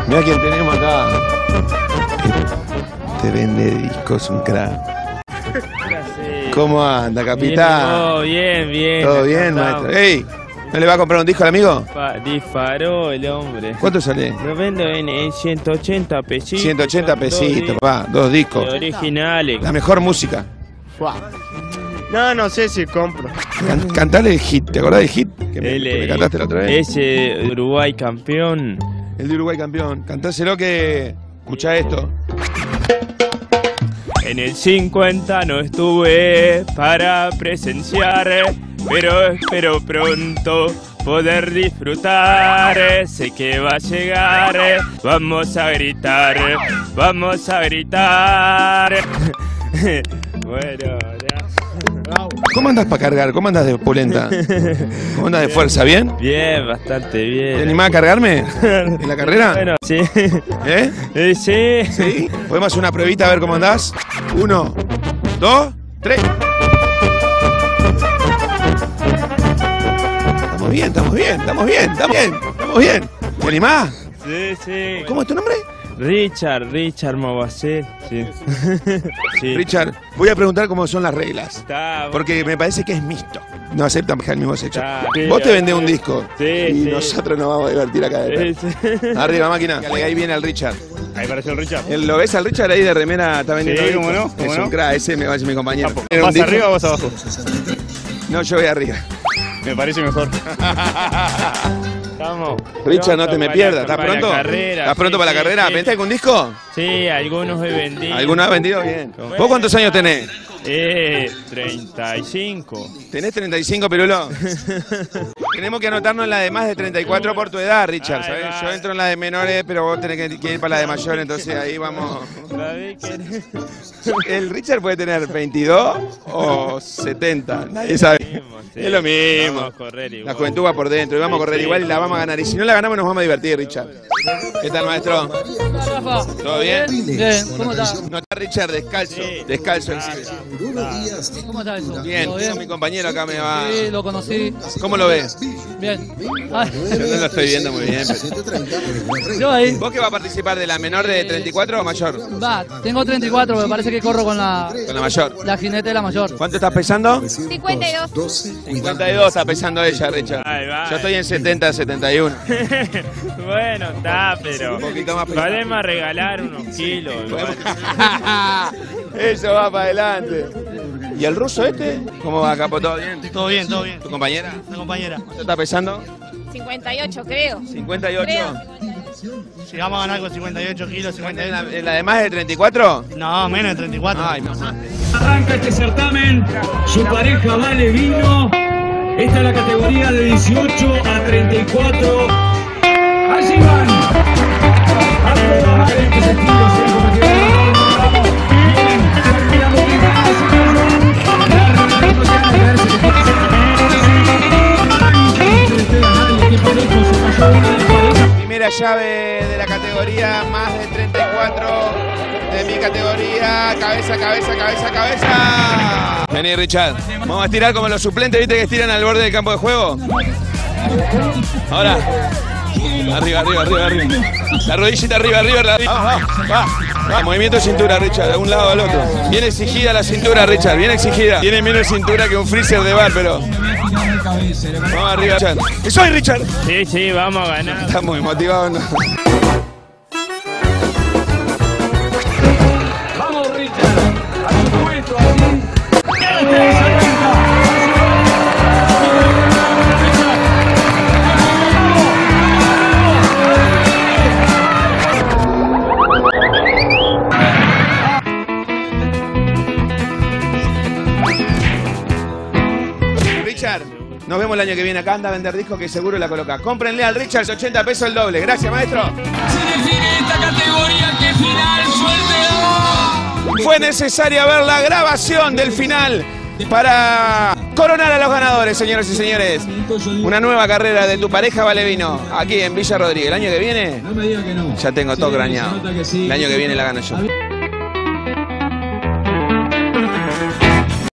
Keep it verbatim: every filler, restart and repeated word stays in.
Mirá quién tenemos acá. Te vende discos, un crack. ¿Cómo anda, capitán? Todo bien, bien. ¿Todo bien, maestro? ¡Ey! ¿No le va a comprar un disco al amigo? Pa, disparó el hombre. ¿Cuánto sale? Lo vendo en, en ciento ochenta pesitos. ciento ochenta pesitos, va, dos discos. Originales. La mejor música. No, no sé si compro. Can cantale el hit, ¿te acordás del hit? Que me, El, que me cantaste la otra vez. Ese Uruguay campeón. El de Uruguay campeón. Cantáselo que... Escuchá esto. En el cincuenta no estuve para presenciar, pero espero pronto poder disfrutar. Sé que va a llegar, vamos a gritar, vamos a gritar. Bueno, ya. ¿Cómo andas para cargar? ¿Cómo andas de polenta? ¿Cómo andas de fuerza? ¿Bien? Bien, bastante bien. ¿Te animás a cargarme? ¿En la carrera? Bueno, sí. ¿Eh? Eh, sí. ¿Sí? ¿Podemos hacer una pruebita a ver cómo andás? Uno, dos, tres. Estamos bien, estamos bien, estamos bien, estamos bien, estamos bien. ¿Te animás? Sí, sí. ¿Cómo es tu nombre? Richard, Richard Mabacet. Sí. Sí. Richard, voy a preguntar cómo son las reglas. Está, Porque me parece que es mixto. No aceptan el mismo sexo. Está. Vos te vendés un disco. Sí, y sí. nosotros nos vamos a divertir acá detrás. Sí, sí. Arriba, máquina. Ahí viene el Richard. Ahí apareció el Richard. ¿Lo ves al Richard ahí de remera? Está vendiendo Sí, discos? cómo no, cómo Es no. un crack, ese me va a decir mi compañero. ¿Era un ¿Vas disco? arriba o vas abajo? No, yo voy arriba. Me parece mejor. Estamos. Richard, no te pronto me para pierdas. la- ¿Estás para la pronto? carrera. ¿Estás pronto Sí, para la sí, carrera? sí. ¿Vendiste algún disco? Sí, algunos he vendido. ¿Alguno has vendido? Bien. Bueno. ¿Vos cuántos años tenés? Eh, treinta y cinco. ¿Tenés treinta y cinco, Pirulo? Tenemos que anotarnos en la de más de treinta y cuatro por tu edad, Richard, Ahí ¿sabes? va. Yo entro en la de menores, pero vos tenés que, que ir para la de mayores, entonces ahí vamos. ¿Sabés qué? El Richard puede tener veintidós o setenta, nadie sabe. Sí, Es lo mismo. vamos a correr igual. La juventud va por dentro y vamos a correr Sí. igual y la vamos a ganar. Y si no la ganamos nos vamos a divertir, Richard. ¿Qué tal, maestro? Rafa, ¿Todo bien? bien, ¿cómo estás? No está Richard descalzo, Sí. descalzo en sí. ¿Cómo estás eso? Bien, ¿Todo con mi compañero acá me va. Sí, lo conocí. ¿Cómo lo ves? Bien. Ay, Yo no lo estoy viendo muy bien. pero- yo ahí. ¿Vos que vas a participar de la menor de treinta y cuatro o mayor? Va, tengo treinta y cuatro, me parece que corro con la, Con la mayor. la jinete de la mayor. ¿Cuánto estás pesando? cincuenta y dos. cincuenta y dos está pesando ella, Richard. Ahí va. Yo estoy en setenta, setenta y uno. Bueno, está, pero. Un poquito más pesado. Podemos regalar unos kilos. igual. Eso va para adelante. ¿Y el ruso este? ¿Cómo va, Capo? ¿Todo bien? Todo bien, todo bien. ¿Tu compañera? La compañera. ¿Cuánto está pesando? cincuenta y ocho, creo. ¿cincuenta y ocho? Creo. Si vamos a ganar con cincuenta y ocho kilos, cincuenta y ¿En la, ocho. en la de más de treinta y cuatro? No, menos de treinta y cuatro. Ay, mamá. Arranca este certamen, su pareja Vale Vino. Esta es la categoría de dieciocho a treinta y cuatro. Allí van. A toda madre en que se tiro, se como que vamos. Bien, Shakira Molina, señor. La reunión ya me parece que tiene que ser. No le pega a nadie, qué parejo, se cayó una de pareja. Primera llave de la categoría más de treinta y cuatro de mi categoría. Cabeza, cabeza, cabeza, cabeza. Vení, Richard. Vamos a estirar como los suplentes, ¿viste que estiran al borde del campo de juego? Ahora. Arriba, arriba, arriba, arriba. La rodillita arriba, arriba, arriba. Vamos, vamos, va. Va. Movimiento de cintura, Richard, de un lado al otro. Bien exigida la cintura, Richard, bien exigida. Tiene menos cintura que un freezer de bar, pero... Vamos arriba, Richard. ¡Que soy, Richard! Sí, sí, vamos a ganar. Está muy motivado, ¿no? Vamos, Richard. A su puesto, así. Richard, nos vemos el año que viene acá. Anda a vender discos que seguro la coloca. Cómprenle al Richard ochenta pesos el doble. Gracias, maestro. Se define esta categoría que final suerte. Fue necesaria ver la grabación del final para coronar a los ganadores, señoras y señores. Una nueva carrera de tu pareja Vale Vino aquí en Villa Rodríguez. El año que viene No me diga que no. ya tengo todo Sí, craneado. se nota que sí. El año que viene la gano yo.